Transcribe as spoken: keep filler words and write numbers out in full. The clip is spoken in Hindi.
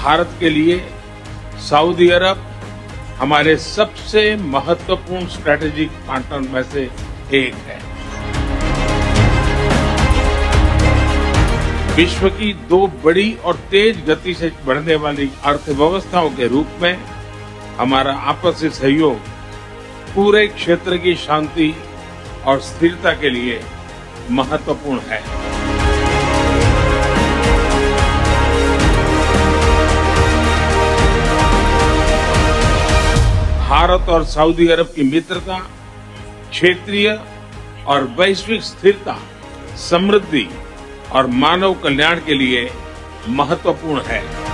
भारत के लिए सऊदी अरब हमारे सबसे महत्वपूर्ण स्ट्रैटेजिक पार्टनर में से एक है। विश्व की दो बड़ी और तेज गति से बढ़ने वाली अर्थव्यवस्थाओं के रूप में हमारा आपसी सहयोग पूरे क्षेत्र की शांति और स्थिरता के लिए महत्वपूर्ण है। भारत और सऊदी अरब की मित्रता क्षेत्रीय और वैश्विक स्थिरता, समृद्धि और मानव कल्याण के लिए महत्वपूर्ण है।